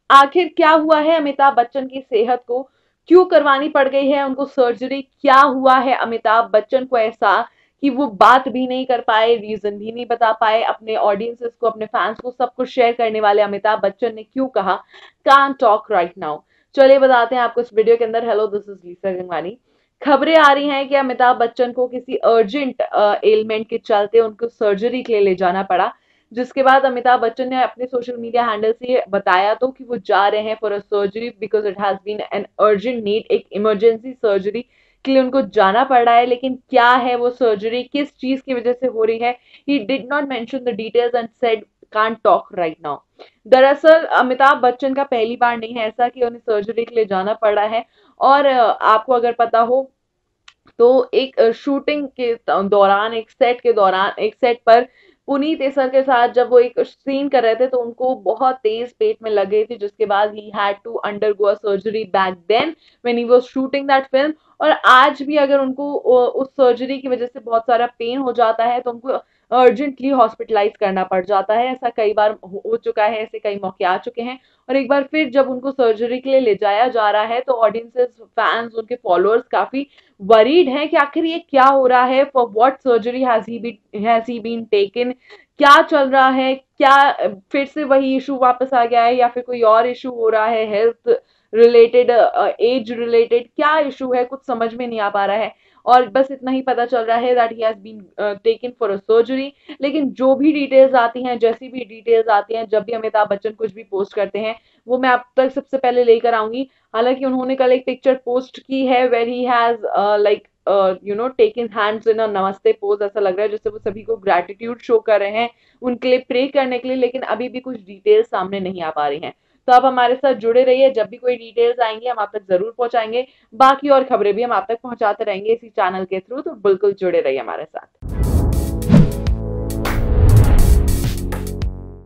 आखिर क्या हुआ है अमिताभ बच्चन की सेहत को, क्यों करवानी पड़ गई है उनको सर्जरी, क्या हुआ है अमिताभ बच्चन को ऐसा कि वो बात भी नहीं कर पाए, रीजन भी नहीं बता पाए अपने ऑडियंसेस को, अपने फैंस को, सब कुछ शेयर करने वाले अमिताभ बच्चन ने क्यों कहा कांट टॉक राइट नाउ। चलिए बताते हैं आपको इस वीडियो के अंदर। Hello, this is Lisa Gangwani. खबरें आ रही हैं कि अमिताभ बच्चन को किसी अर्जेंट एलिमेंट के चलते उनको सर्जरी के लिए ले जाना पड़ा, जिसके बाद अमिताभ बच्चन ने अपने सोशल मीडिया हैंडल से बताया तो कि वो जा रहे हैं for a surgery because it has been an urgent need, एक इमरजेंसी सर्जरी के लिए उनको जाना पड़ रहा है। लेकिन क्या है वो सर्जरी, किस चीज की वजह से हो रही है, he did not mention the details and said can't talk right now. दरअसल अमिताभ बच्चन का पहली बार नहीं है ऐसा कि उन्हें सर्जरी के लिए जाना पड़ा है। और आपको अगर पता हो तो एक शूटिंग के दौरान, एक सेट के दौरान, एक सेट पर पुनीत एसर के साथ जब वो एक सीन कर रहे थे तो उनको बहुत तेज पेट में लग गई थी, जिसके बाद he had to undergo a surgery back then when he was shooting that film. और आज भी अगर उनको उस सर्जरी की वजह से बहुत सारा पेन हो जाता है तो उनको अर्जेंटली हॉस्पिटलाइज करना पड़ जाता है। ऐसा कई बार हो चुका है, ऐसे कई मौके आ चुके हैं। और एक बार फिर जब उनको सर्जरी के लिए ले जाया जा रहा है तो ऑडियंसेस, फैंस, उनके फॉलोअर्स काफी वरीड हैं कि आखिर ये क्या हो रहा है, for what surgery has he been taken, क्या चल रहा है, क्या फिर से वही इशू वापस आ गया है या फिर कोई और इशू हो रहा है, हेल्थ रिलेटेड, एज रिलेटेड, क्या इशू है, कुछ समझ में नहीं आ पा रहा है। और बस इतना ही पता चल रहा है that he has been taken for a surgery. लेकिन जो भी डिटेल्स आती हैं, जैसी भी डिटेल्स आती हैं, जब भी अमिताभ बच्चन कुछ भी पोस्ट करते हैं, वो मैं आप तक सबसे पहले लेकर आऊंगी। हालांकि उन्होंने कल एक पिक्चर पोस्ट की है where he has like taken hands in a namaste pose, ऐसा लग रहा है जैसे वो सभी को ग्रेटिट्यूड शो कर रहे हैं, उनके लिए प्रे करने के लिए। लेकिन अभी भी कुछ डिटेल्स सामने नहीं आ पा रही हैं। तो आप हमारे साथ जुड़े रहिए, जब भी कोई डिटेल्स आएंगे हम आप तक जरूर पहुंचाएंगे। बाकी और खबरें भी हम आप तक पहुंचाते रहेंगे इसी चैनल के थ्रू, तो बिल्कुल जुड़े रहिए हमारे साथ।